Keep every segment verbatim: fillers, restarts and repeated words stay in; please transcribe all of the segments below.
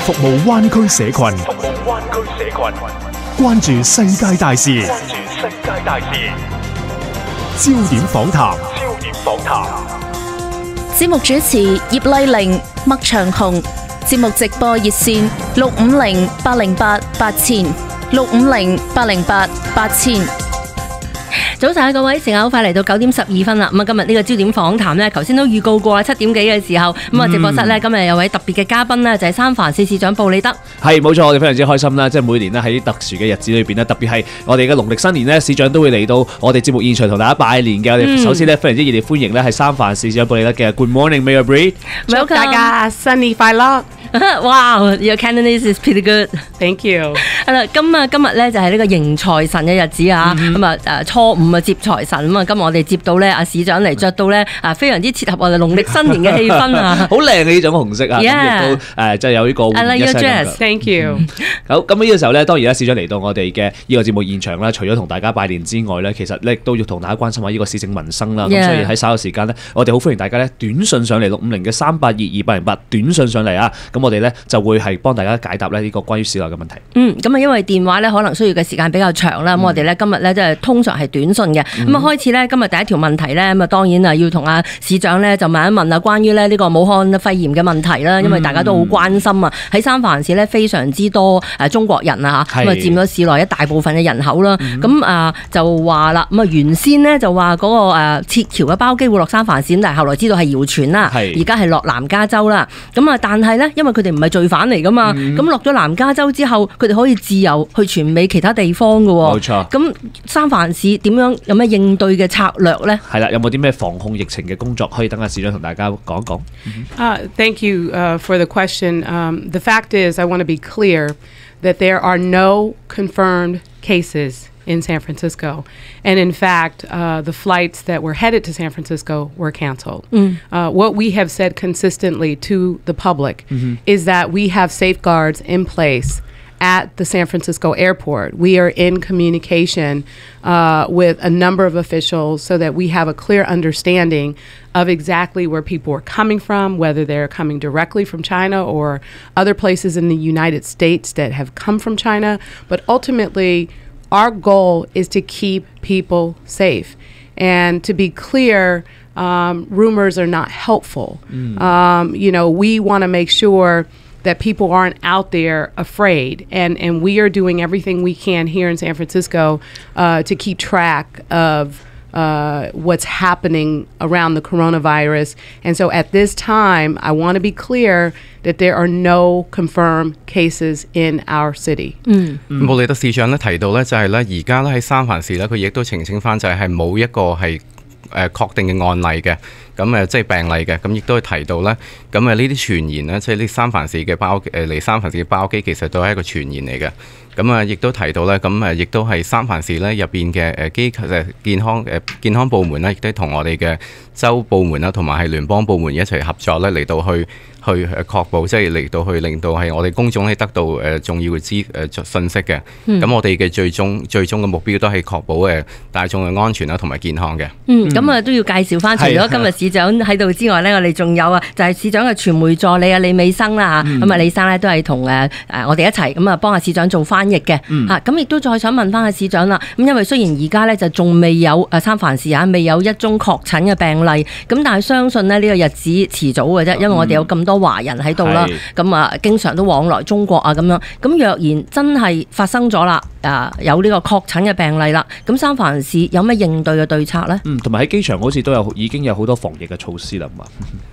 服務灣區社群，服務灣區社群，關注世界大事，關注世界大事，焦點訪談，焦點訪談。 節目主持葉麗玲、麥長虹，節目直播熱線六五零八零八八千，六五零八零八八千。早晨啊，各位，時間好快嚟到九點十二分啦。咁啊，今日呢個焦點訪談呢，頭先都預告過啦，七點幾嘅時候，咁啊，直播室呢，今日有位特別嘅嘉賓呢，就係三藩市市長布里德。係冇錯，我哋非常之開心啦！即係每年呢，喺特殊嘅日子裏邊呢，特別係我哋嘅農曆新年呢，市長都會嚟到我哋節目現場同大家拜年嘅。我哋首先呢，非常之熱烈歡迎呢，係三藩市市長布里德嘅 Good morning, Mayor Bree。 祝大家新年快樂！ 哇 Your Cantonese is pretty good. Thank you。 係啦，咁啊，今日咧就係呢個迎財神嘅日子啊，咁啊誒初五啊接財神，咁啊今日我哋接到咧阿市長嚟着到咧啊非常之切合我哋農曆新年嘅氣氛啊， 好靚嘅呢種紅色啊，咁亦都誒即係有呢個 I like your dress. Thank you。 好，咁呢個時候咧，當然啦，市長嚟到我哋嘅呢個節目現場啦，除咗同大家拜年之外咧，其實咧都要同大家關心下呢個市政民生啦。咁所以喺稍後時間咧，我哋好歡迎大家咧短信上嚟六五零嘅三八二二八零八短信上嚟啊，咁我哋咧就會係幫大家解答咧呢個關於市內嘅問題。 嗯，咁啊因為電話咧可能需要嘅時間比較長啦，咁、嗯、我哋咧今日咧即係通常係短信嘅。咁、嗯、啊開始咧今日第一條問題咧，咁啊當然啊要同阿市長咧就問一問啊關於咧呢個武漢肺炎嘅問題啦，因為大家都好關心啊。喺三藩市咧非常之多誒中國人啊嚇，咁啊佔咗市內一大部分嘅人口啦。咁、嗯、啊就話啦，咁啊原先咧就話嗰個誒撤僑嘅包機會落三藩市，但係後來知道係謠傳啦，而家係落南加州啦。咁啊但係咧因為佢哋唔係罪犯嚟噶嘛，咁落咗南加州之後，佢哋可以自由去全美其他地方嘅喎。冇錯。咁三藩市點樣有咩應對嘅策略咧？ 係啦，有冇啲咩防控疫情嘅工作可以等阿市長同大家講一講？ Uh, thank you uh, for the question. Um, the fact is, I want to be clear that there are no confirmed cases in San Francisco. And in fact, uh, the flights that were headed to San Francisco were canceled. Mm. Uh, what we have said consistently to the public mm-hmm. is that we have safeguards in place at the San Francisco airport. We are in communication uh, with a number of officials so that we have a clear understanding of exactly where people are coming from, whether they're coming directly from China or other places in the United States that have come from China. But ultimately, our goal is to keep people safe. And to be clear, um, rumors are not helpful. Mm. Um, you know, we want to make sure that people aren't out there afraid. And, and we are doing everything we can here in San Francisco uh, to keep track of uh, what's happening around the coronavirus. And so at this time, I want to be clear that there are no confirmed cases in our city. 嗯，布里德市長咧提到咧就係咧而家咧喺三藩市咧佢亦都澄清翻就係係冇一個係誒確定嘅案例嘅。咁誒即係病例嘅，咁亦都係提到咧，咁誒呢啲傳言咧，即係呢三藩市嘅包誒嚟三藩市嘅包機，其實都係一個傳言嚟嘅。咁啊，亦都提到咧，咁誒亦都係三藩市咧入邊嘅誒機構誒健康誒健康部門咧，亦都同我哋嘅州部門啦，同埋係聯邦部門一齊合作咧，嚟到去去誒確保，即係嚟到去令到係我哋公眾咧得到誒重要嘅資誒信息嘅。咁、嗯、我哋嘅最終最終嘅目標都係確保誒大眾嘅安全啦，同埋健康嘅。 嗯，咁啊都要介紹翻，除咗今日市長喺度之外咧，我哋仲有啊，就係市長嘅傳媒助理啊李美生啦嚇。咁啊李生咧都係同誒誒我哋一齊咁啊幫阿市長做翻譯嘅嚇。咁亦都再想問翻阿市長啦。咁因為雖然而家咧就仲未有誒三藩市啊未有一宗確診嘅病例，咁但係相信咧呢個日子遲早嘅啫，因為我哋有咁多華人喺度啦，咁啊經常都往來中國啊咁樣。咁若然真係發生咗啦，誒有呢個確診嘅病例啦，咁三藩市有咩應對嘅對策咧？ 嗯，同埋喺機場好似都有已經有好多防疫嘅措施啦嘛。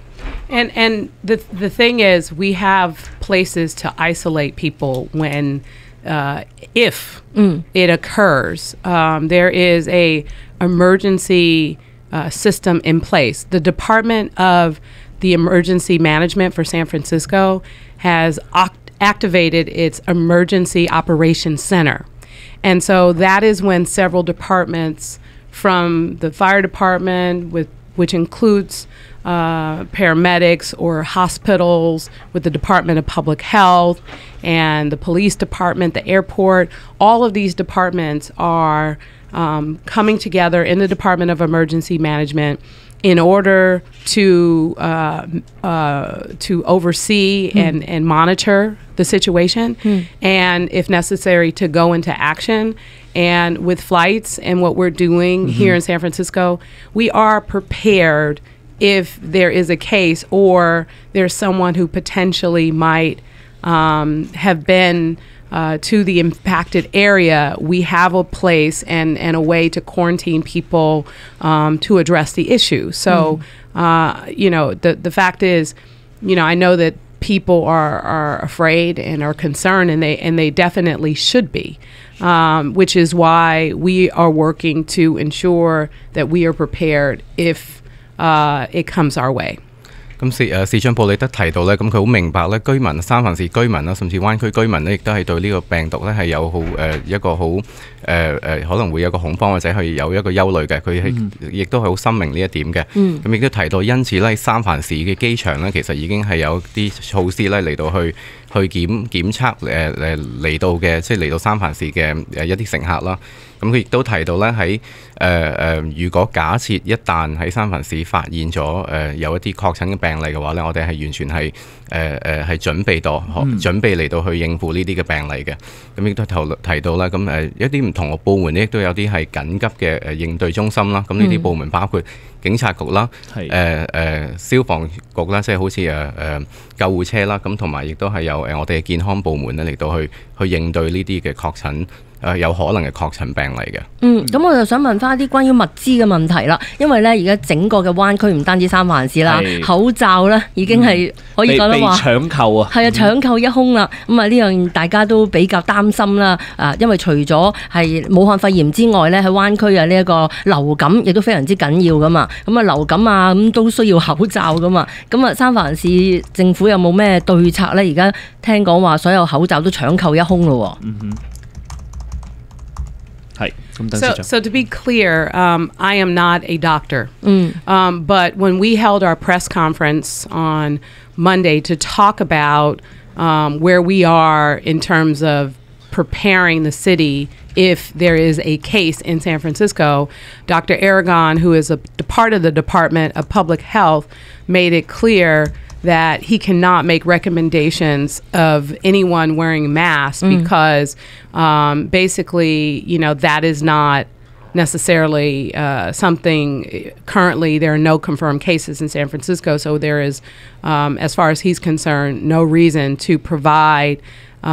And and the the thing is, we have places to isolate people when uh, if mm. it occurs. Um, there is a emergency uh, system in place. The Department of the Emergency Management for San Francisco has oct- activated its Emergency Operations Center. And so that is when several departments from the fire department, with which includes uh, paramedics or hospitals, with the Department of Public Health and the police department, the airport, all of these departments are um, coming together in the Department of Emergency Management in order to uh, uh, to oversee and, and monitor the situation, and if necessary, to go into action. And with flights and what we're doing here in San Francisco, we are prepared if there is a case or there's someone who potentially might um, have been uh, to the impacted area. We have a place and, and a way to quarantine people um, to address the issue. So, uh, you know, the, the fact is, you know, I know that people are, are afraid and are concerned, and they and they definitely should be, um, which is why we are working to ensure that we are prepared if uh, it comes our way. 咁市誒市長布里德提到咧，咁佢好明白咧，居民三藩市居民啦，甚至灣區居民咧，亦都係對呢個病毒咧係有好誒、呃、一個好誒誒可能會有個恐慌或者係有一個憂慮嘅，佢係亦都係好深明呢一點嘅。咁亦都提到，因此咧三藩市嘅機場咧，其實已經係有啲措施咧嚟到去去檢檢測誒誒嚟到嘅，即係嚟到三藩市嘅誒一啲乘客啦。咁佢亦都提到咧喺誒誒，如果假設一旦喺三藩市發現咗誒、呃、有一啲確診嘅病例嘅話咧，我哋係完全係誒誒係準備到、嗯、準備嚟到去應付呢啲嘅病例嘅。咁亦都提提到啦，咁誒一啲唔同嘅部門咧，亦都有啲係緊急嘅誒應對中心啦。咁呢啲部門包括警察局啦，誒誒、呃呃、消防局啦，即係好似誒誒救護車啦，咁同埋亦都係有誒我哋嘅健康部門咧嚟到去去應對呢啲嘅確診。誒有可能嘅確診病例嘅。 嗯，咁我就想問翻啲關於物資嘅問題啦，因為咧而家整個嘅灣區唔單止三藩市啦，口罩咧已經係可以講得話搶購啊， 係啊，搶購一空啦。咁啊呢樣大家都比較擔心啦。啊，因為除咗係武漢肺炎之外咧，喺灣區啊呢一個流感亦都非常之緊要噶嘛。咁啊流感啊咁都需要口罩噶嘛。咁啊三藩市政府有冇咩對策咧？而家聽講話所有口罩都搶購一空咯。嗯哼。 So, so to be clear, um, I am not a doctor, mm. um, but when we held our press conference on Monday to talk about um, where we are in terms of preparing the city if there is a case in San Francisco, Doctor Aragon, who is a part of the Department of Public Health, made it clear that he cannot make recommendations of anyone wearing masks mm. because um, basically, you know, that is not necessarily uh, something. Currently, there are no confirmed cases in San Francisco, so there is, um, as far as he's concerned, no reason to provide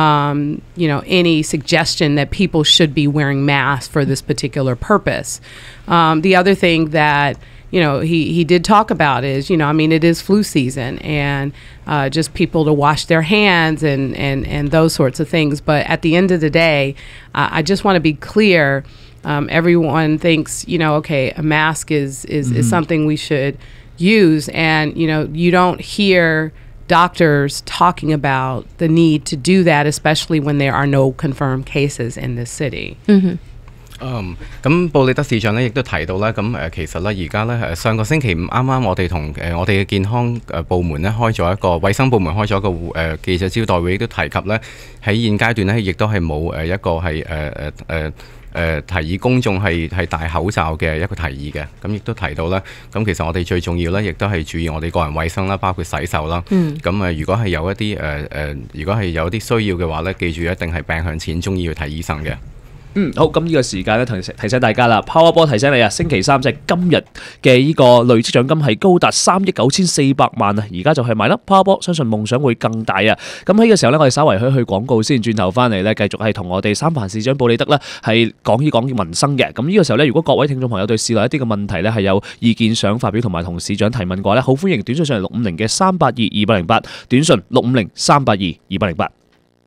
um, you know, any suggestion that people should be wearing masks for this particular purpose. Um, the other thing that you know, he, he did talk about is, you know, I mean, it is flu season and uh, just people to wash their hands and, and, and those sorts of things. But at the end of the day, uh, I just want to be clear. Um, everyone thinks, you know, okay, a mask is, is, mm-hmm. is something we should use. And, you know, you don't hear doctors talking about the need to do that, especially when there are no confirmed cases in this city. Mm-hmm. 嗯，咁布里德市長咧亦都提到啦，咁誒其實咧而家咧誒上個星期五啱啱我哋同誒我哋嘅健康誒部門咧開咗一個衛生部門開咗一個誒記者招待會，亦都提及咧喺現階段咧亦都係冇誒一個係誒誒誒誒提議公眾係係戴口罩嘅一個提議嘅，咁亦都提到咧，咁其實我哋最重要咧亦都係注意我哋個人衛生啦，包括洗手啦。嗯。咁誒如果係有一啲誒誒，如果係有啲需要嘅話咧，記住一定係病向淺中醫去睇醫生嘅。 嗯，好，咁呢個時間咧，提提醒大家啦 ，Powerball 提醒你啊，星期三即係今日嘅呢個累積獎金係高達三億九千四百萬啊！而家就係買啦 ，Powerball 相信夢想會更大啊！咁喺呢個時候咧，我哋稍為去去廣告先，轉頭翻嚟咧，繼續係同我哋三藩市長布里德咧係講呢講民生嘅。咁呢個時候咧，如果各位聽眾朋友對市內一啲嘅問題咧係有意見想發表同埋同市長提問嘅話咧，好歡迎短信上嚟六五零嘅三八二二八零八，短信六五零三八二二八零八。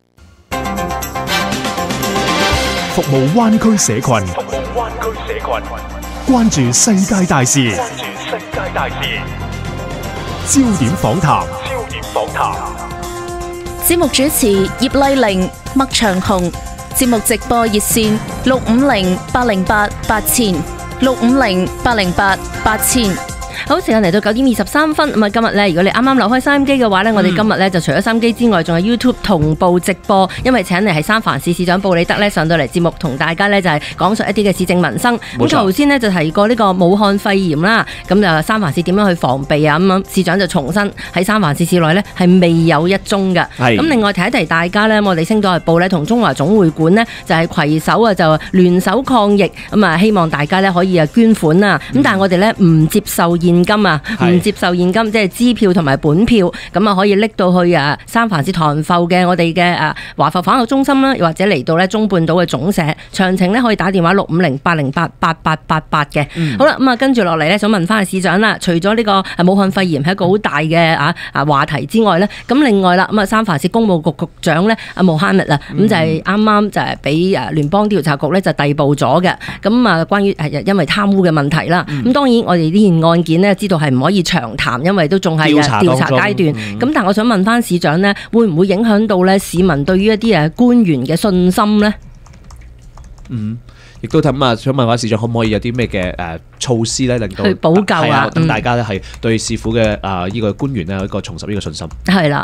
服務灣區社群，服務灣區社群，關注世界大事，關注世界大事，焦點訪談，焦點訪談。 節目主持葉麗玲、麥長虹，節目直播熱線六五零八零八八千，六五零八零八八千。 好，時間嚟到九點二十三分，咁啊今日咧，如果你啱啱留開收音機嘅話咧，我哋今日咧就除咗收音機之外，仲有 YouTube 同步直播，因為請嚟係三藩市市長布里德咧上到嚟節目，同大家咧就係講述一啲嘅市政民生。咁頭先咧就提過呢個武漢肺炎啦，咁就三藩市點樣去防備啊？咁樣市長就重申喺三藩市市內咧係未有一宗嘅。咁另外提一提大家咧，我哋星島日報咧同中華總會館呢，就係攜手啊，就聯手抗疫，咁啊希望大家咧可以啊捐款啊。咁、嗯、但係我哋咧唔接受現金啊，唔接受現金，即係支票同埋本票，咁啊可以拎到去啊三藩市唐埠嘅我哋嘅啊華埠返學中心啦，又或者嚟到咧中半島嘅總社，詳情咧可以打電話六五零八零八八八八八嘅。好啦，咁啊跟住落嚟咧，想問翻市長啦，除咗呢個武漢肺炎係一個好大嘅啊啊話題之外咧，咁另外啦，咁啊三藩市公務局局長咧阿穆罕默啦，咁就係啱啱就係俾誒聯邦調查局咧就逮捕咗嘅。咁啊關於係因為貪污嘅問題啦，咁、嗯、當然我哋呢件案件咧知道係唔可以長談，因為都仲係調查階段。咁、嗯、但係我想問翻市長咧，會唔會影響到咧市民對於一啲誒官員嘅信心咧？ 嗯，亦都咁啊，想問下市長可唔可以有啲咩嘅誒措施咧，令到去補救啊？等大家咧係對市府嘅啊呢個官員咧有一個重拾呢個信心。係啦。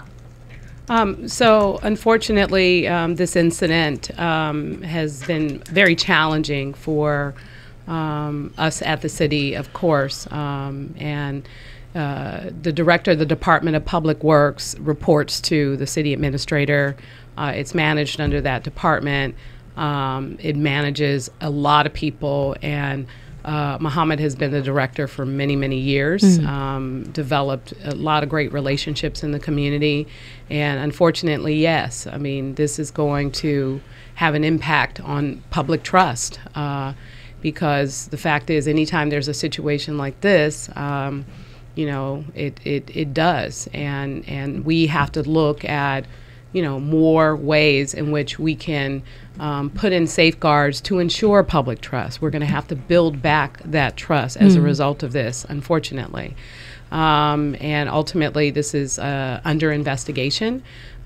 Um, so, unfortunately, um, this incident um, has been very challenging for um, us at the city, of course. Um, and uh, the director of the Department of Public Works reports to the city administrator. Uh, it's managed under that department. Um, it manages a lot of people, and Uh, Muhammad has been the director for many, many years, mm. um, developed a lot of great relationships in the community. And unfortunately, yes, I mean, this is going to have an impact on public trust uh, because the fact is anytime there's a situation like this, um, you know, it, it, it does. And, and we have to look at, you know, more ways in which we can um, put in safeguards to ensure public trust. We're going to have to build back that trust as mm. a result of this, unfortunately. Um, and ultimately, this is uh, under investigation.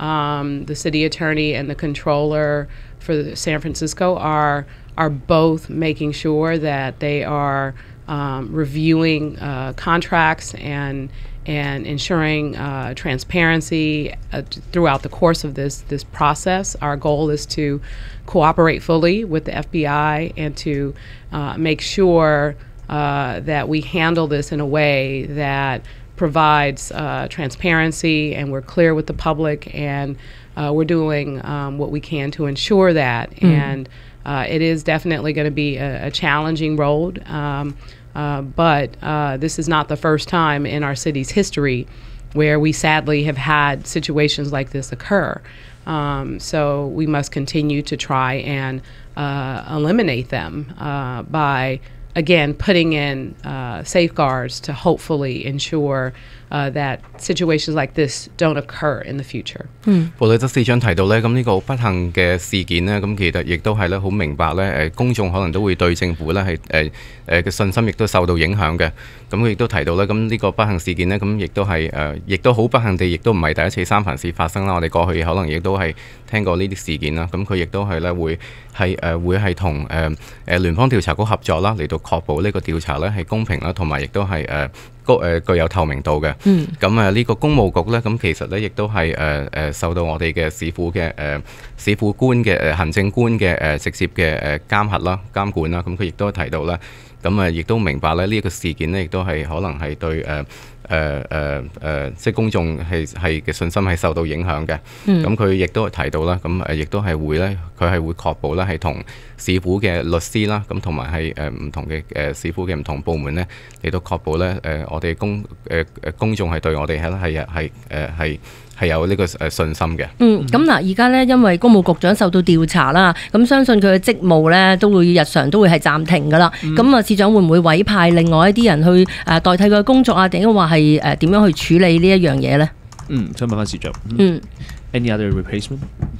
Um, the city attorney and the controller for San Francisco are are both making sure that they are um, reviewing uh, contracts and and ensuring uh, transparency uh, throughout the course of this this process. Our goal is to cooperate fully with the F B I and to uh, make sure uh, that we handle this in a way that provides uh, transparency and we're clear with the public, and uh, we're doing um, what we can to ensure that. Mm. And uh, it is definitely going to be a, a challenging road. Um, Uh, but uh, this is not the first time in our city's history where we sadly have had situations like this occur. Um, so we must continue to try and uh, eliminate them uh, by, again, putting in uh, safeguards to hopefully ensure uh, that situations like this don't occur in the future. 布里德市長提到咧，咁呢個不幸嘅事件咧，咁其實亦都係咧好明白咧，誒公眾可能都會對政府咧係誒誒嘅信心亦都受到影響嘅。咁佢亦都提到咧，咁呢個不幸事件咧，咁亦都係誒，亦都好不幸地，亦都唔係第一次三藩市發生啦。我哋過去可能亦都係聽過呢啲事件啦。咁佢亦都係咧會係誒會係同誒誒聯邦調查局合作啦，嚟到確保呢個調查咧係公平啦，同埋亦都係誒。誒具有透明度嘅，咁誒呢個公務局咧，咁其實咧亦都係誒誒受到我哋嘅市府嘅誒市府官嘅誒行政官嘅誒直接嘅誒監核啦、監管啦，咁佢亦都提到啦，咁誒亦都明白咧呢一個事件咧，亦都係可能係對誒誒誒誒即係公眾係係嘅信心係受到影響嘅，咁佢亦都提到啦，咁誒亦都係會咧，佢係會確保咧係同市府嘅律師啦，咁同埋係誒唔同嘅誒市府嘅唔同部門咧嚟到確保咧誒我哋公誒誒公眾係對我哋係係係誒係係有呢個誒信心嘅。 嗯，咁嗱，而家咧因為公務局長受到調查啦，咁相信佢嘅職務咧都會日常都會係暫停噶啦。咁啊，市長會唔會委派另外一啲人去誒代替佢嘅工作啊？定係話係誒點樣去處理呢一樣嘢咧？ 嗯，想問翻市長。 嗯。 Any other replacement?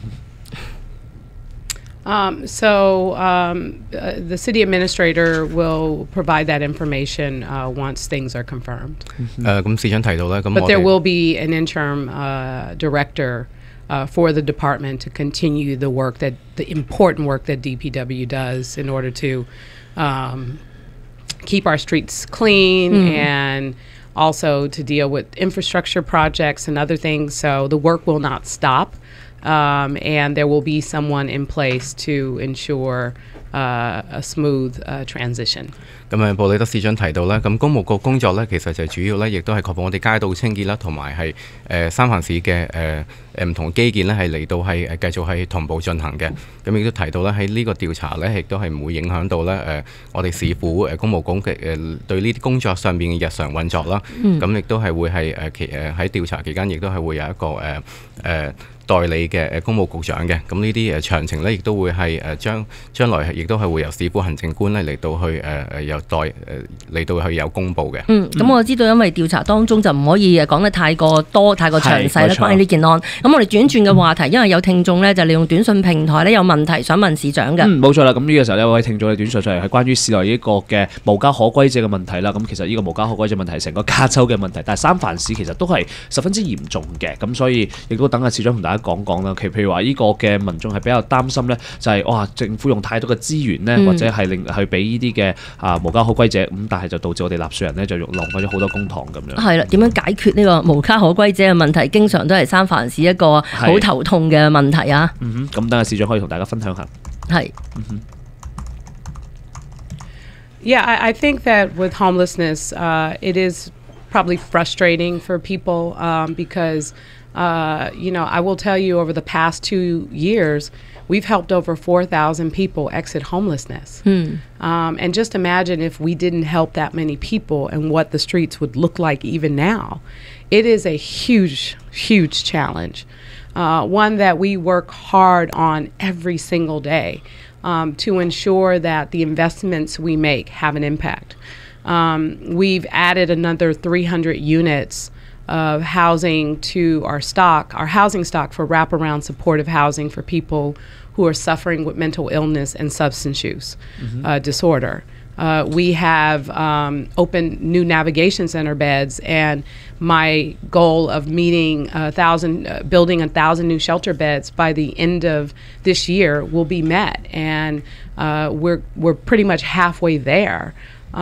Um, so um, uh, the city administrator will provide that information uh, once things are confirmed. 誒咁市長提到咧，咁 But there will be an interim uh, director uh, for the department to continue the work that the important work that D P W does in order to um, keep our streets clean and also to deal with infrastructure projects and other things. So the work will not stop, um, and there will be someone in place to ensure uh, a smooth uh, transition. 咁啊，布里德市長提到咧，咁公務局工作咧，其實就主要咧，亦都係確保我哋街道清潔啦，同埋係誒三藩市嘅誒誒唔同基建咧，係嚟到係誒繼續係同步進行嘅。咁亦都提到咧，喺呢個調查咧，亦都係唔會影響到咧誒我哋市府誒公務局嘅誒對呢啲工作上邊嘅日常運作啦。咁亦都係會係誒其誒喺調查期間，亦都係會有一個誒誒。呃代理嘅誒公務局長嘅，咁呢啲誒詳情咧，亦都會係誒將將來亦都係會由市府行政官咧嚟到去誒誒由代誒嚟到去有公佈嘅。 嗯，咁我知道因為調查當中就唔可以誒講得太過多、太過詳細啦，關於呢件案。咁我哋轉轉嘅話題，因為有聽眾咧就利用短信平台咧有問題想問市長嘅。 嗯，冇錯啦。咁呢個時候呢，有位聽眾嘅短信上嚟係關於市內呢個嘅無家可歸者嘅問題啦。咁其實呢個無家可歸者問題係成個加州嘅問題，但係三藩市其實都係十分之嚴重嘅。咁所以亦都等阿市長同大家講講啦。其譬如話呢個嘅民眾係比較擔心咧，就係、是、哇政府用太多嘅資源咧，嗯、或者係令去俾呢啲嘅啊無家可歸者，咁但係就導致我哋納稅人咧就用浪費咗好多公帑咁樣。係啦， 點樣解決呢個無家可歸者嘅問題，經常都係三藩市一個好頭痛嘅問題啊。 嗯哼，咁等下市長可以同大家分享下。 係。 嗯哼。 Yeah, I, I think that with homelessness, uh, it is probably frustrating for people um, because. Uh, you know, I will tell you over the past two years, we've helped over four thousand people exit homelessness. Hmm. Um, and just imagine if we didn't help that many people and what the streets would look like even now. It is a huge, huge challenge, uh, one that we work hard on every single day um, to ensure that the investments we make have an impact. Um, we've added another three hundred units of housing to our stock, our housing stock for wraparound supportive housing for people who are suffering with mental illness and substance use mm-hmm. uh, disorder. Uh, we have um, opened new navigation center beds, and my goal of meeting a thousand, uh, building a thousand new shelter beds by the end of this year will be met, and uh, we're we're pretty much halfway there.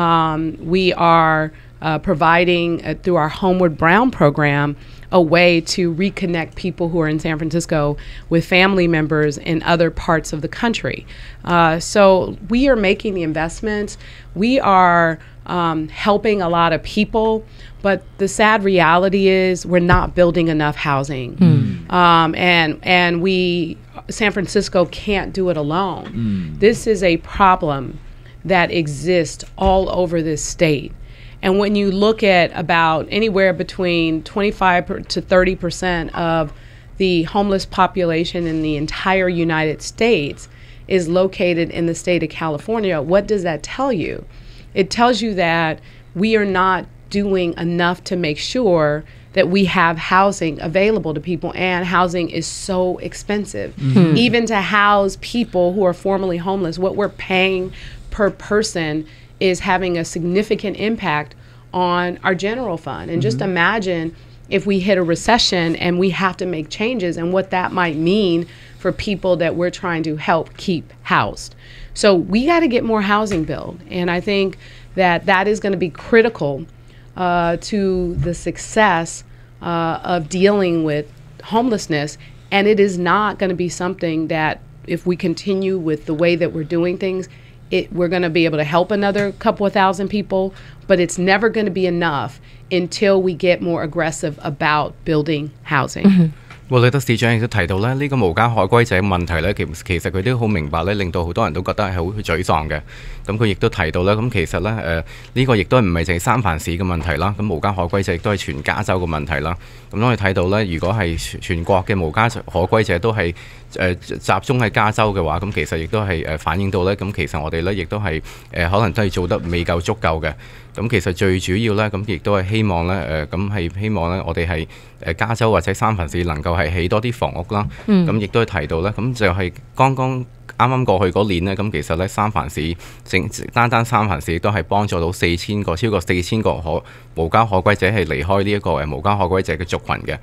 Um, we are Uh, providing uh, through our Homeward Bound program a way to reconnect people who are in San Francisco with family members in other parts of the country. Uh, so we are making the investments. We are um, helping a lot of people, but the sad reality is we're not building enough housing. Mm. Um, and and we, San Francisco can't do it alone. Mm. This is a problem that exists all over this state. And when you look at about anywhere between twenty-five to thirty percent of the homeless population in the entire United States is located in the state of California, what does that tell you? It tells you that we are not doing enough to make sure that we have housing available to people, and housing is so expensive. Mm-hmm. Even to house people who are formerly homeless, what we're paying per person is having a significant impact on our general fund. And mm-hmm. just imagine if we hit a recession and we have to make changes, and what that might mean for people that we're trying to help keep housed. So we got to get more housing built. And I think that that is going to be critical uh, to the success uh, of dealing with homelessness. And it is not going to be something that if we continue with the way that we're doing things, It, we're going to be able to help another couple of thousand people, but it's never going to be enough until we get more aggressive about building housing. Mm-hmm. 布里德市長亦都提到咧，呢個無家可歸者問題咧，其其實佢都好明白咧，令到好多人都覺得係好沮喪嘅。咁佢亦都提到咧，咁其實咧誒呢個亦都唔係淨係三藩市嘅問題啦，咁無家可歸者亦都係全加州嘅問題啦。咁當我哋睇到咧，如果係全國嘅無家可歸者都係誒集中喺加州嘅話，咁其實亦都係誒反映到咧，咁其實我哋咧亦都係誒可能都係做得未夠足夠嘅。咁其實最主要咧，咁亦都係希望咧誒，咁係希望咧，我哋係誒加州或者三藩市能夠係起多啲房屋啦。咁亦都係提到咧，咁就係剛剛啱啱過去嗰年咧，咁其實咧三藩市正單單三藩市都係幫助到四千個超過四千個可無家可歸者係離開呢一個誒無家可歸者嘅族群嘅。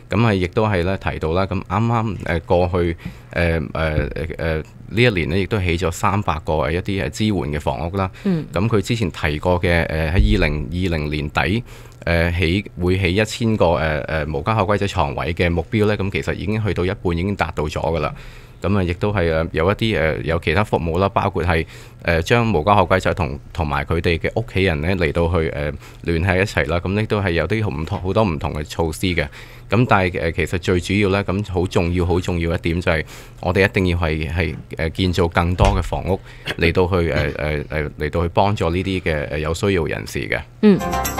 咁啊亦都係咧提到啦，咁啱啱誒過去誒誒誒誒呢一年咧，亦都起咗三百個誒一啲誒支援嘅房屋啦。咁佢、嗯、之前提過嘅誒喺二零二零年底誒、呃、起會起一千個誒誒、呃、無家可歸者床位嘅目標咧，咁其實已經去到一半，已經達到咗噶啦。咁啊，亦都係誒有一啲誒有其他服務啦，包括係誒將無家可歸者同同埋佢哋嘅屋企人咧嚟到去誒聯繫一齊啦。咁亦都係有啲唔同好多唔同嘅措施嘅。咁但係誒其實最主要咧，咁好重要好重要一點就係我哋一定要係係誒建造更多嘅房屋嚟到去誒誒誒嚟到去幫助呢啲嘅誒有需要人士嘅。 嗯。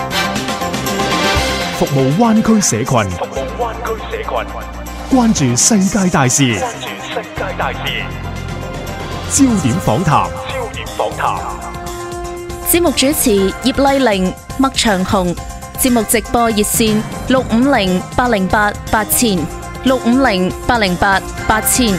服務灣區社群，服務灣區社群，關注世界大事。世界大事，焦點訪談。焦點訪談。 節目主持葉麗玲、麥長虹。節目直播熱線六五零八零八八千，六五零八零八八千。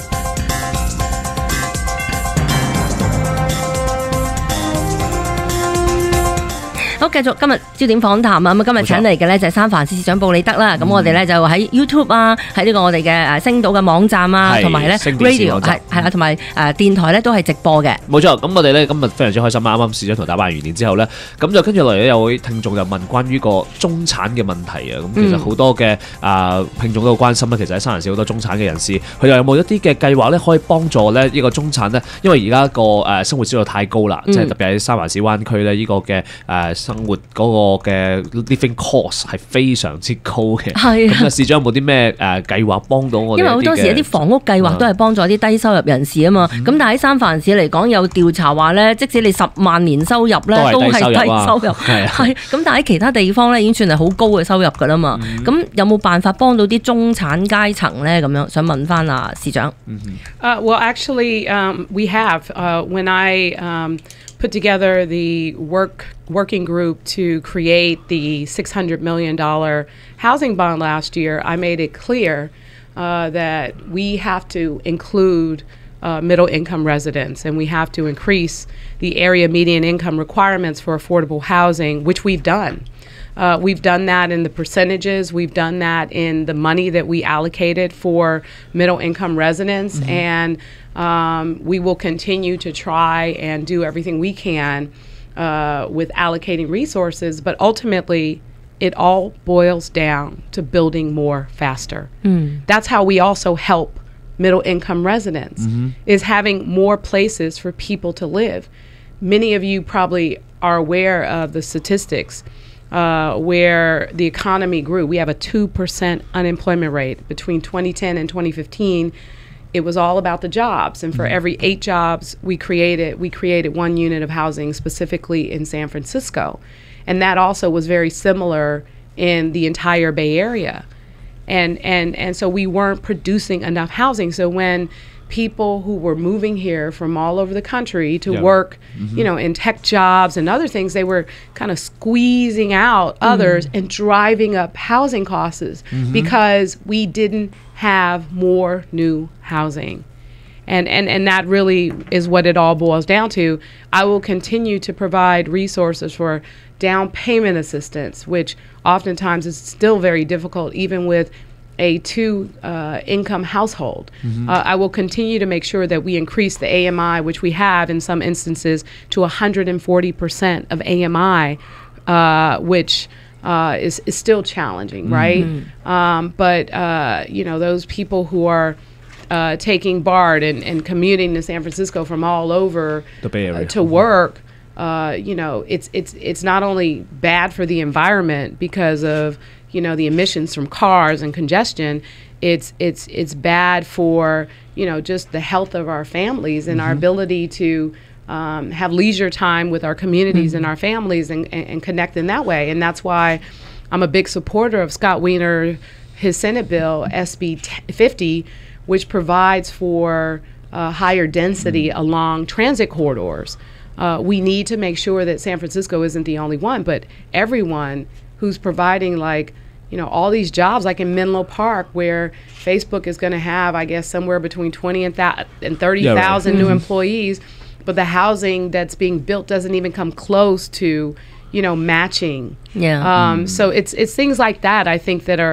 好，繼續今日焦點訪談啊！咁今日請嚟嘅咧就係三藩市市長布里德啦。咁我哋咧就喺 YouTube 啊，喺呢個我哋嘅誒星島嘅網站啊，同埋咧 Radio 係係啦，同埋誒電台咧都係直播嘅。 冇錯，咁我哋咧今日非常之開心啊！啱啱市長同打扮完年之後咧，咁就跟住落嚟咧有位聽眾就問關於個中產嘅問題啊。咁其實好多嘅啊聽眾都好關心啦。其實喺三藩市好多中產嘅人士，佢哋有冇一啲嘅計劃咧可以幫助咧呢個中產咧？因為而家個誒生活指數太高啦，即係特別喺三藩市灣區咧呢個嘅誒生活嗰個嘅 living cost 係非常之高嘅。係咁啊，市長有冇啲咩誒計劃幫到我哋？因為好多時一啲房屋計劃都係幫助啲低收入人士啊嘛。咁、嗯、但係喺三藩市嚟講，有調查話咧，即使你十萬年收入咧，都係低收入。係係咁，但係喺其他地方咧，已經算係好高嘅收入㗎啦嘛。咁、嗯、有冇辦法幫到啲中產階層咧？咁樣想問翻啊，市長。 Uh, well, actually, um, we have. Uh, when I um, put together the work working group to create the six hundred million dollars housing bond last year, I made it clear uh, that we have to include uh, middle income residents, and we have to increase the area median income requirements for affordable housing, which we've done. Uh, we've done that in the percentages. We've done that in the money that we allocated for middle income residents. Mm-hmm. And um, we will continue to try and do everything we can uh, with allocating resources. But ultimately, it all boils down to building more faster. Mm. That's how we also help middle income residents, mm-hmm. is having more places for people to live. Many of you probably are aware of the statistics Uh, where the economy grew. We have a two percent unemployment rate. Between twenty ten and twenty fifteen, it was all about the jobs. And for every eight jobs we created, we created one unit of housing specifically in San Francisco. And that also was very similar in the entire Bay Area. And, and, and so we weren't producing enough housing. So when people who were moving here from all over the country to yeah. work, mm-hmm. you know, in tech jobs and other things, they were kind of squeezing out mm-hmm. others and driving up housing costs mm-hmm. because we didn't have more new housing. And, and, and that really is what it all boils down to. I will continue to provide resources for down payment assistance, which oftentimes is still very difficult, even with a two uh, income household. Mm-hmm. uh, I will continue to make sure that we increase the A M I, which we have in some instances, to one hundred forty percent of A M I, uh, which uh, is, is still challenging, mm-hmm. right? Um, but, uh, you know, those people who are uh, taking BART and, and commuting to San Francisco from all over the Bay Area. Uh, to work, uh, you know, it's, it's, it's not only bad for the environment because of you know, the emissions from cars and congestion, it's it's it's bad for, you know, just the health of our families and mm-hmm. our ability to um, have leisure time with our communities mm-hmm. and our families and, and, and connect in that way. And that's why I'm a big supporter of Scott Wiener, his Senate bill, S B fifty, which provides for uh, higher density mm-hmm. along transit corridors. Uh, we need to make sure that San Francisco isn't the only one, but everyone who's providing, like, you know, all these jobs, like in Menlo Park, where Facebook is going to have, I guess, somewhere between twenty and, th- and thirty thousand yeah, right. new mm-hmm. employees, but the housing that's being built doesn't even come close to, you know, matching. Yeah. Um, mm. So it's it's things like that, I think, that are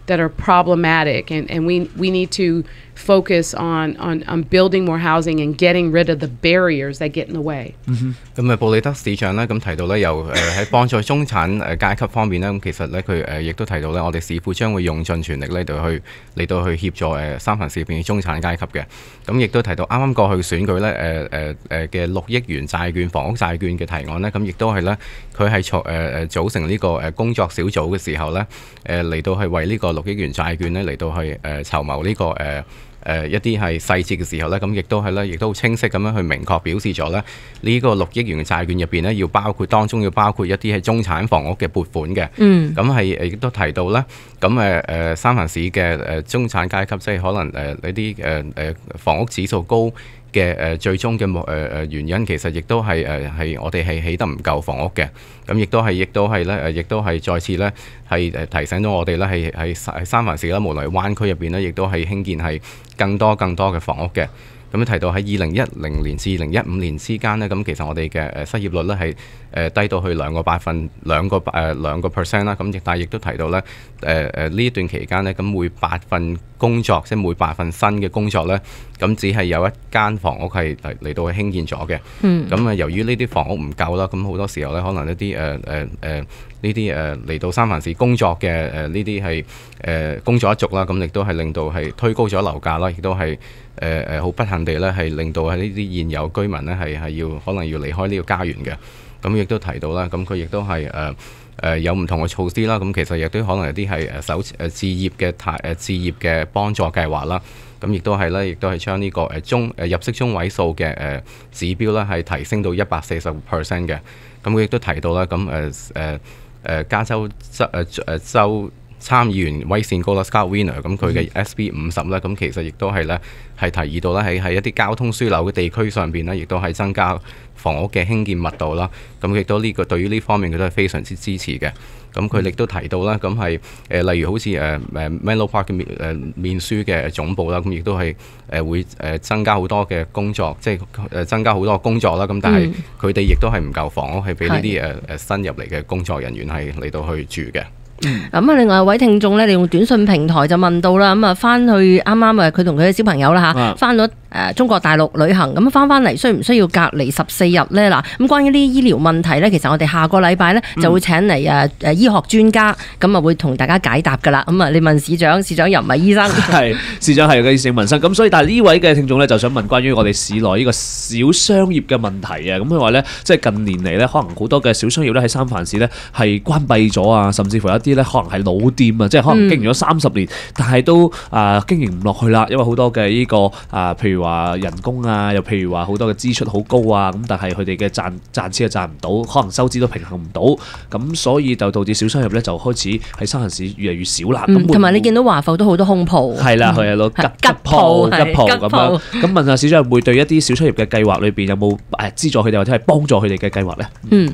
that are problematic, and, and we we need to focus on, on, on building more housing and getting rid of the barriers that get in the way. 咁啊，布里德市長咧咁提到咧，由誒喺幫助中產誒階級方面咧，咁其實咧佢誒亦都提到咧，我哋市府將會用盡全力咧嚟去嚟到去協助誒三藩市入邊嘅中產階級嘅。咁亦都提到啱啱過去選舉咧誒誒誒嘅六億元債券房屋債券嘅提案咧，咁亦都係咧佢係從誒誒組成呢個誒工作小組嘅時候咧，誒嚟到係為呢個六億元債券咧嚟到去誒籌謀呢個誒。誒、呃、一啲係細節嘅時候咧，咁亦都係咧，亦都好清晰咁樣去明確表示咗咧，呢、這個六億元嘅債券入邊咧，要包括當中要包括一啲係中產房屋嘅撥款嘅。嗯。咁係亦都提到咧，咁誒誒三藩市嘅誒中產階級，即係可能誒呢啲誒誒房屋指數高嘅誒最終嘅誒誒原因，其實亦都係誒係我哋係起得唔夠房屋嘅。咁亦都係，亦都係咧誒，亦都係再次咧係誒提醒咗我哋咧係係係三藩市啦，無論係灣區入邊咧，亦都係興建係更多更多嘅房屋嘅。咁提到喺二零一零年至二零一五年之間呢，咁其實我哋嘅誒失業率咧係誒低到去兩個百分兩個誒兩個 percent 啦。咁亦但係亦都提到咧誒誒呢一段期間呢，咁每八份工作即係每八份新嘅工作咧，咁只係有一間房屋係嚟嚟到去興建咗嘅。嗯。咁啊，由於呢啲房屋唔夠啦，咁好多時候咧，可能一啲誒誒誒呢啲誒嚟到三藩市工作嘅誒呢啲係誒工作一族啦，咁亦都係令到係推高咗樓價啦，亦都係。誒誒好不幸地咧，係令到喺呢啲現有居民咧係係要可能要離開呢個家園嘅。咁亦都提到啦，咁佢亦都係誒誒有唔同嘅措施啦。咁其實亦都可能有啲係誒首誒置業嘅貸誒置業嘅幫助計劃啦。咁亦都係咧，亦都係將呢個誒中誒入息中位數嘅誒指標咧係提升到一百四十個 percent 嘅。咁佢亦都提到啦，咁誒誒誒加州州誒誒州參議員威善高啦 Scott Wiener 咁佢嘅 S B 五十咧，咁其實亦都係咧係提議到咧喺喺一啲交通樞紐嘅地區上邊咧，亦都係增加房屋嘅興建密度啦。咁亦都呢個對於呢方面佢都係非常之支持嘅。咁佢亦都提到啦，咁係誒例如好似誒誒 Menlo Park 嘅面誒面書嘅總部啦，咁亦都係誒會誒增加好多嘅工作，即係誒增加好多工作啦。咁但係佢哋亦都係唔夠房屋係俾呢啲誒誒新入嚟嘅工作人員係嚟到去住嘅。 咁啊，另外一位聽眾咧，利用短信平台就問到啦，咁啊，翻去啱啱啊，佢同佢嘅小朋友啦嚇，翻咗誒中國大陸旅行，咁翻翻嚟需唔需要隔離十四日咧？嗱，咁關於呢啲醫療問題咧，其實我哋下個禮拜咧就會請嚟誒誒醫學專家，咁啊會同大家解答噶啦。咁啊，你問市長，市長又唔係醫生， 係市長係嘅市民生。咁所以但係呢位嘅聽眾咧就想問關於我哋市內呢個小商業嘅問題啊。咁佢話咧，即係近年嚟咧，可能好多嘅小商業咧喺三藩市咧係關閉咗啊，甚至乎有啲咧可能係老店啊，即係可能經營咗三十年，但係都啊、呃、經營唔落去啦，因為好多嘅呢、這個啊、呃，譬如話人工啊，又譬如話好多嘅支出好高啊，咁但係佢哋嘅賺賺錢又賺唔到，可能收支都平衡唔到，咁所以就導致小商業咧就開始喺三藩市越嚟越少啦。咁同埋你見到華埠都好多空鋪， 係啦，佢係攞吉吉鋪吉鋪咁樣。咁問下市長會對一啲小商業嘅計劃裏邊有冇誒資助佢哋或者係幫助佢哋嘅計劃咧？嗯。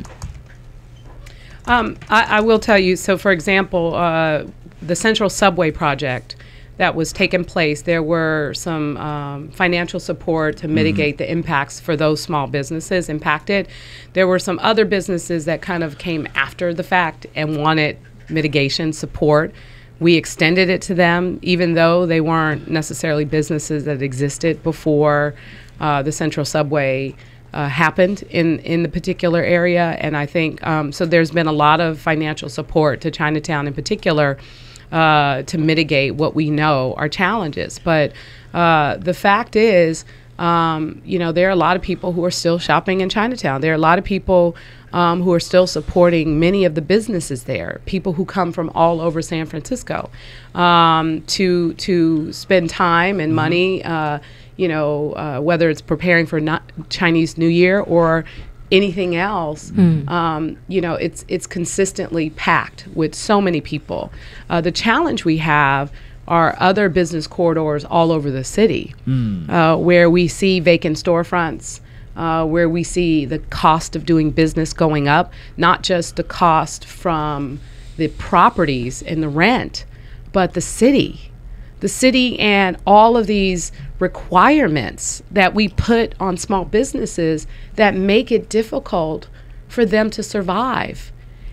Um, I, I will tell you, so for example, uh, the Central Subway project that was taken place, there were some um, financial support to mitigate mm-hmm. the impacts for those small businesses impacted. There were some other businesses that kind of came after the fact and wanted mitigation support. We extended it to them, even though they weren't necessarily businesses that existed before uh, the Central Subway Uh, happened in, in the particular area. And I think, um, so there's been a lot of financial support to Chinatown in particular uh, to mitigate what we know are challenges. But uh, the fact is, um, you know, there are a lot of people who are still shopping in Chinatown. There are a lot of people um, who are still supporting many of the businesses there, people who come from all over San Francisco um, to, to spend time and mm-hmm. money uh, you know, uh, whether it's preparing for not Chinese New Year or anything else, mm. um, you know, it's it's consistently packed with so many people. Uh, the challenge we have are other business corridors all over the city, mm. uh, where we see vacant storefronts, uh, where we see the cost of doing business going up, not just the cost from the properties and the rent, but the city. The city and all of these requirements that we put on small businesses that make it difficult for them to survive.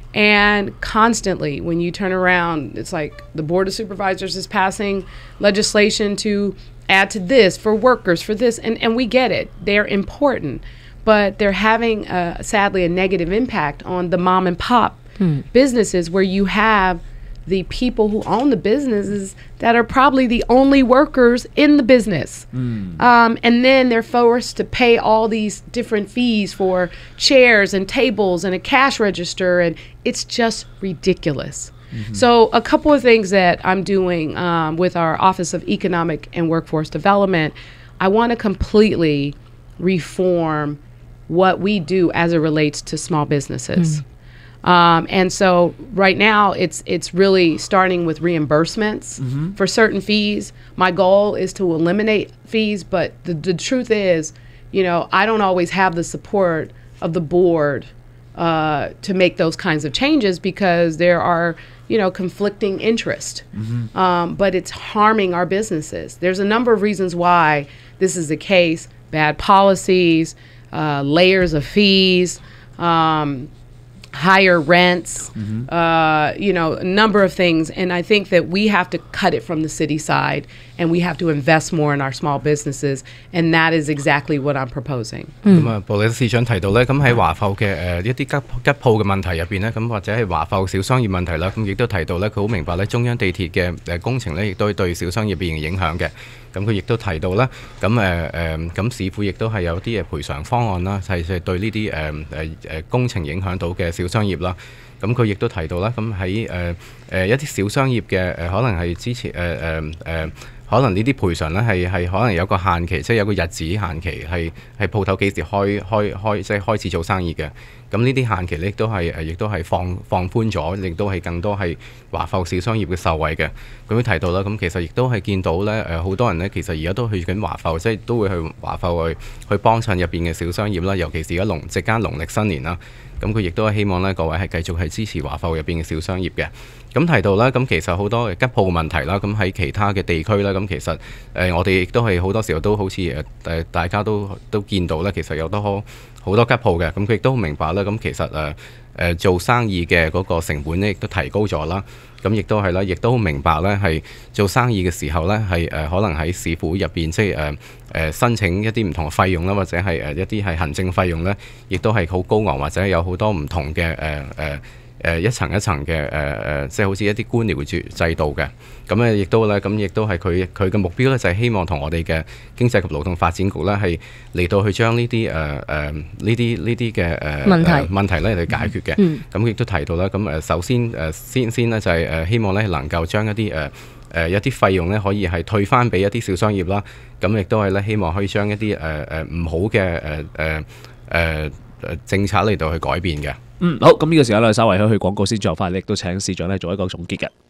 And constantly, when you turn around, it's like the Board of Supervisors is passing legislation to add to this for workers, for this, and, and we get it. They're important, but they're having, uh, sadly, a negative impact on the mom and pop hmm. businesses where you have the people who own the businesses that are probably the only workers in the business. Mm. Um, and then they're forced to pay all these different fees for chairs and tables and a cash register, and it's just ridiculous. Mm-hmm. So a couple of things that I'm doing um, with our Office of Economic and Workforce Development, I want to completely reform what we do as it relates to small businesses. Mm. Um, and so right now it's it's really starting with reimbursements mm-hmm. for certain fees. My goal is to eliminate fees, but the, the truth is, you know, I don't always have the support of the board uh, to make those kinds of changes because there are, you know, conflicting interests. Mm-hmm. Um, but it's harming our businesses. There's a number of reasons why this is the case: bad policies, uh, layers of fees, um, higher rents, mm-hmm. uh, you know, a number of things. And I think that we have to cut it from the city side and we have to invest more in our small businesses. And that is exactly what I'm proposing. 咁啊，布里斯市長提到咧，咁喺華埠嘅誒一啲吉吉鋪嘅問題入邊咧，咁或者係華埠小商業問題啦，咁亦都提到咧，佢好明白咧中央地鐵嘅誒工程咧，亦都對小商業邊嘅影響嘅。咁佢亦都提到啦，咁誒誒咁市府亦都係有啲誒賠償方案啦，係係對呢啲誒誒誒工程影響到嘅小商業啦。咁佢亦都提到啦，咁喺誒誒一啲小商業嘅誒、呃，可能係之前誒誒誒，可能呢啲賠償咧係係可能有個限期，即係有個日子限期，係係鋪頭幾時開開開即係開始做生意嘅。咁呢啲限期咧亦都係誒，亦都係放放寬咗，亦都係更多係華埠小商業嘅受惠嘅。咁佢提到啦，咁其實亦都係見到咧誒，好多人咧其實而家都去緊華埠，即係都會去華埠去去幫襯入邊嘅小商業啦，尤其是而家農即間農曆新年啦。咁佢亦都係希望咧各位係繼續係支持華埠入邊嘅小商業嘅。咁提到啦，咁其實好多吉鋪嘅問題啦，咁喺其他嘅地區啦，咁其實誒、呃、我哋亦都係好多時候都好似誒誒大家都都見到咧，其實有多好好多吉鋪嘅，咁佢亦都明白啦，咁其實誒誒、呃、做生意嘅嗰個成本咧亦都提高咗啦，咁亦都係啦，亦都明白咧係做生意嘅時候咧係誒可能喺市府入邊即係誒誒申請一啲唔同嘅費用啦，或者係誒一啲係行政費用咧，亦都係好高昂，或者有好多唔同嘅誒誒。呃呃誒一層一層嘅誒誒，即係好似一啲官僚制制度嘅，咁咧亦都咧，咁亦都係佢佢嘅目標咧，就係希望同我哋嘅經濟及勞動發展局咧，係嚟到去將呢啲誒誒呢啲呢啲嘅誒問題問題咧嚟解決嘅。咁亦、嗯、都提到啦，咁誒首先誒先先咧就係誒希望咧能夠將一啲誒誒一啲費用咧可以係退翻俾一啲小商業啦，咁亦都係咧希望可以將一啲誒誒唔好嘅誒誒誒誒政策嚟到去改變嘅。 嗯，好，咁呢個時間咧，稍微去去廣告先，最後翻嚟亦都請市長咧做一個總結嘅。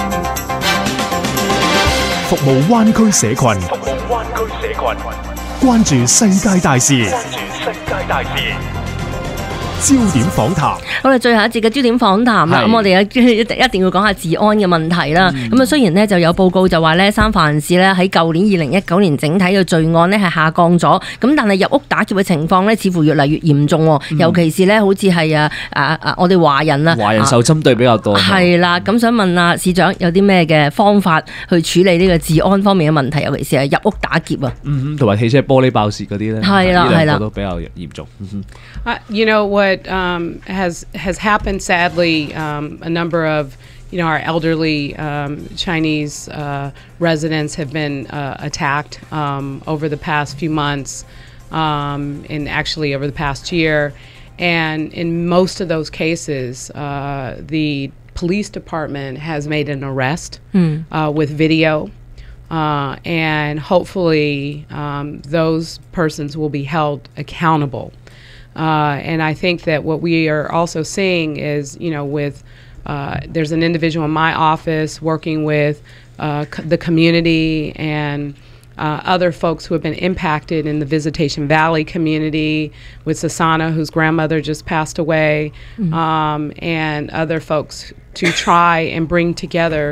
服務灣區社群，服務灣區社群，關注世界大事，關注世界大事。焦點訪談， 好啦，最後一節嘅焦點訪談啦，咁我哋一一定要講下治安嘅問題啦。咁啊、嗯，雖然呢就有報告就話咧，三藩市咧喺舊年二零一九年整體嘅罪案呢係下降咗，咁但係入屋打劫嘅情況呢，似乎越嚟越嚴重，嗯、尤其是呢，好似係啊啊啊我哋華人啊， 華人受針對比較多。 係啦，咁想問啊市長有啲咩嘅方法去處理呢個治安方面嘅問題，尤其是係入屋打劫啊， 嗯，同埋汽車玻璃爆竊嗰啲咧， 係啦係啦， 都比較嚴重。 Uh, you know what um, has has happened? Sadly, um, a number of you know our elderly um, Chinese uh, residents have been uh, attacked um, over the past few months, um, and actually over the past year. And in most of those cases, uh, the police department has made an arrest mm. uh, with video. Uh, and hopefully, um, those persons will be held accountable. Uh, and I think that what we are also seeing is, you know, with uh, there's an individual in my office working with uh, c- the community and uh, other folks who have been impacted in the Visitation Valley community, with Sasana, whose grandmother just passed away, mm-hmm. um, and other folks to try and bring together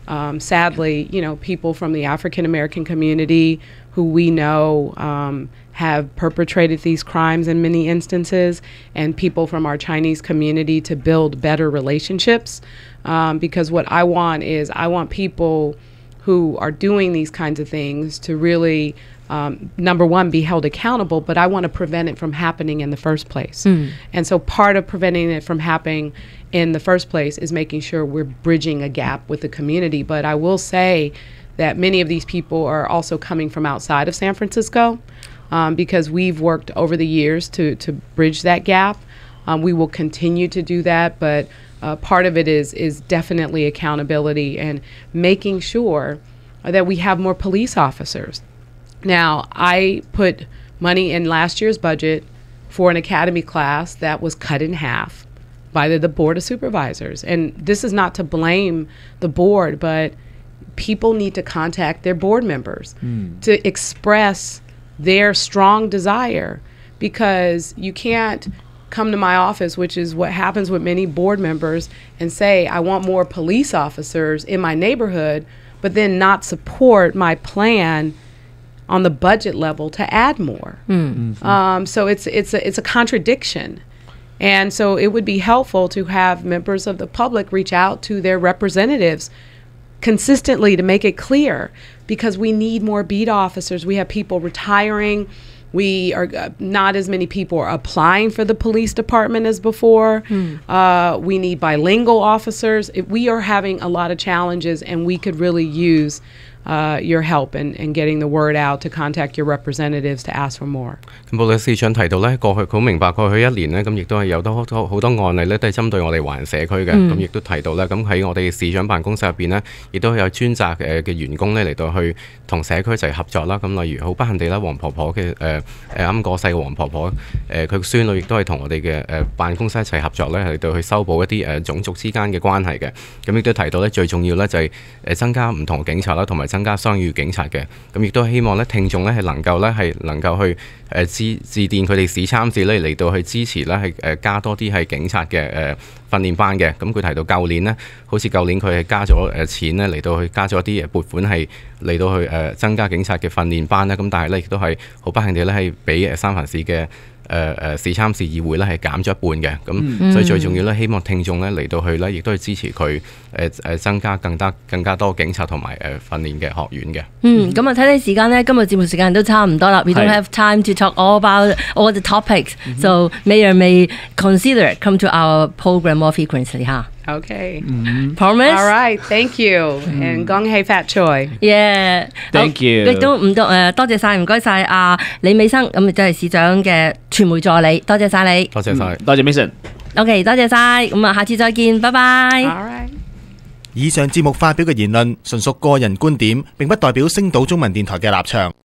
um, sadly, you know, people from the African American community who we know um, have perpetrated these crimes in many instances, and people from our Chinese community to build better relationships. Um, because what I want is I want people who are doing these kinds of things to really, um, number one, be held accountable, but I want to prevent it from happening in the first place. Mm. And so part of preventing it from happening in the first place is making sure we're bridging a gap with the community. But I will say that many of these people are also coming from outside of San Francisco, um, because we've worked over the years to, to bridge that gap. Um, we will continue to do that, but uh, part of it is is definitely accountability and making sure that we have more police officers. Now, I put money in last year's budget for an academy class that was cut in half by the, the Board of Supervisors. And this is not to blame the board, but people need to contact their board members mm. to express their strong desire, because you can't come to my office, which is what happens with many board members, and say, I want more police officers in my neighborhood, but then not support my plan on the budget level to add more. Mm-hmm. Um, so it's it's a, it's a contradiction. And so it would be helpful to have members of the public reach out to their representatives consistently to make it clear, because we need more beat officers. We have people retiring. We are uh, not as many people are applying for the police department as before. Hmm. Uh, we need bilingual officers. It, we are having a lot of challenges, and we could really use uh, your help in, in getting the word out to contact your representatives to ask for more. 咁布里市長提到咧，過去好明白過去一年咧，咁亦都係有多好好多案例咧，都係針對我哋華人社區嘅。咁亦都提到咧，咁喺我哋市長辦公室入邊咧，亦都有專責誒嘅員工咧嚟到去同社區一齊合作啦。咁例如好不幸地啦，黃婆婆嘅誒誒啱過世嘅黃婆婆，誒佢孫女亦都係同我哋嘅誒辦公室一齊合作咧，嚟到去修補一啲誒種族之間嘅關係嘅。咁亦都提到咧，最重要咧就係誒增加唔同嘅警察啦，同埋增加雙語警察嘅。咁亦都希望咧聽眾咧係能夠咧係能夠去誒致致電佢哋市參事咧嚟到去支持咧係誒加多啲係警察嘅誒訓練班嘅。咁佢提到舊年呢，好似舊年佢係加咗誒錢咧嚟到去加咗啲撥款係嚟到去誒增加警察嘅訓練班咧。咁但係咧亦都係好不幸地咧係俾誒三藩市嘅誒誒市參事議會咧係減咗一半嘅。咁所以最重要咧，希望聽眾咧嚟到去咧亦都係支持佢誒誒增加更加更加多警察同埋誒訓練嘅學院嘅。 嗯，咁啊睇睇時間咧，今日節目時間都差唔多啦。We don't have time to talk all about all the topics, so may or may consider come to our program more frequently, 嚇。 Okay. Mm-hmm. Promise? All right. Thank you. And 恭喜發財。 Yeah. Thank you. 亦都唔多誒，多謝晒，唔該晒阿李美生，咁亦都係市長嘅傳媒助理，多謝晒你。 多謝晒， 多謝 Mason。 OK， 多謝晒，咁啊，下次再見，拜拜。 All right. 以上節目發表嘅言論純屬個人觀點，並不代表星島中文電台嘅立場。